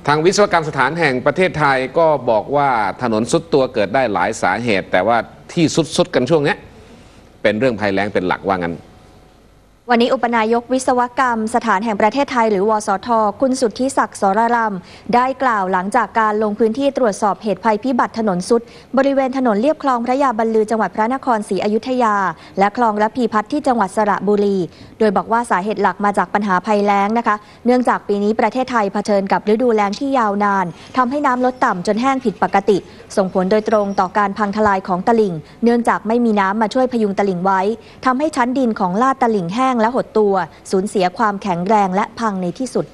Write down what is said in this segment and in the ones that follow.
ทางวิศวกรรมสถานแห่งประเทศไทยก็บอกว่าถนนทรุดตัวเกิดได้หลายสาเหตุแต่ว่าที่ทรุดกันช่วงนี้เป็นเรื่องภัยแล้งเป็นหลักว่างั้นวันนี้อุปนายกวิศวกรรมสถานแห่งประเทศไทยหรือวสท.คุณสุทธิศักดิ์สรรำได้กล่าวหลังจากการลงพื้นที่ตรวจสอบเหตุภัยพิบัติถนนทรุดบริเวณถนนเลียบคลองพระยาบรรลือจังหวัดพระนครศรีอยุธยาและคลองระพีพัฒน์ที่จังหวัดสระบุรีโดยบอกว่าสาเหตุหลักมาจากปัญหาภัยแล้งนะคะเนื่องจากปีนี้ประเทศไทยเผชิญกับฤดูแล้งที่ยาวนานทำให้น้ำลดต่ำจนแห้งผิดปกติส่งผลโดยตรงต่อการพังทลายของตลิ่งเนื่องจากไม่มีน้ำมาช่วยพยุงตลิ่งไว้ทำให้ชั้นดินของลาดตลิ่งแห้งและหดตัวสูญเสียความแข็งแรงและพังในที่สุด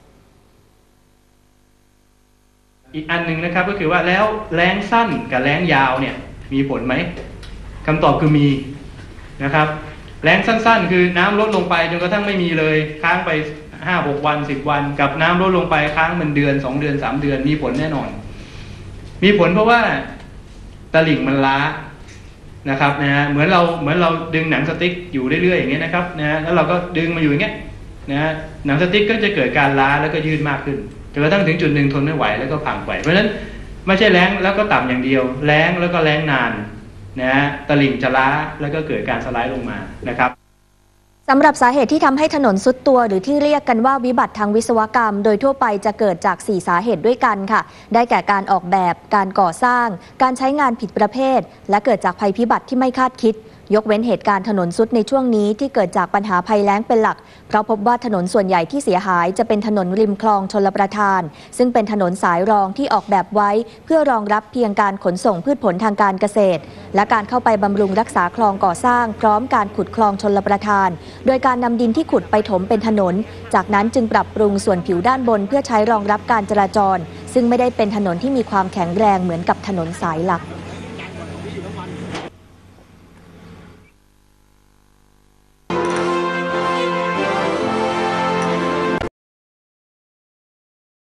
อีกอันหนึ่งนะครับก็คือว่าแล้วแล้งสั้นกับแล้งยาวเนี่ยมีผลไหมคำตอบคือมีนะครับแล้งสั้นๆคือน้ำลดลงไปจนกระทั่งไม่มีเลยค้างไป5-6 วัน10 วันกับน้ำลดลงไปค้างเป็นเดือน2 เดือน3 เดือนมีผลแน่นอนมีผลเพราะว่าตลิ่งมันล้านะครับนะฮะเหมือนเราดึงหนังสติ๊กอยู่เรื่อยๆอย่างเงี้ยนะครับนะฮะแล้วเราก็ดึงมาอยู่อย่างเงี้ยนะฮะหนังสติ๊กก็จะเกิดการล้าแล้วก็ยืดมากขึ้นจนกระทั่งถึงจุดหนึ่งทนไม่ไหวแล้วก็พังไปเพราะฉะนั้นไม่ใช่แล้งแล้วก็ต่ำอย่างเดียวแล้งแล้วก็แล้งนานนะฮะตลิ่งจะล้าแล้วก็เกิดการสไลด์ลงมานะครับสำหรับสาเหตุที่ทำให้ถนนทรุดตัวหรือที่เรียกกันว่าวิบัติทางวิศวกรรมโดยทั่วไปจะเกิดจาก4 สาเหตุด้วยกันค่ะได้แก่การออกแบบการก่อสร้างการใช้งานผิดประเภทและเกิดจากภัยพิบัติที่ไม่คาดคิดยกเว้นเหตุการณ์ถนนทรุดในช่วงนี้ที่เกิดจากปัญหาภัยแล้งเป็นหลักเพราะพบว่าถนนส่วนใหญ่ที่เสียหายจะเป็นถนนริมคลองชลประทานซึ่งเป็นถนนสายรองที่ออกแบบไว้เพื่อรองรับเพียงการขนส่งพืชผลทางการเกษตรและการเข้าไปบำรุงรักษาคลองก่อสร้างพร้อมการขุดคลองชลประทานโดยการนำดินที่ขุดไปถมเป็นถนนจากนั้นจึงปรับปรุงส่วนผิวด้านบนเพื่อใช้รองรับการจราจรซึ่งไม่ได้เป็นถนนที่มีความแข็งแรงเหมือนกับถนนสายหลัก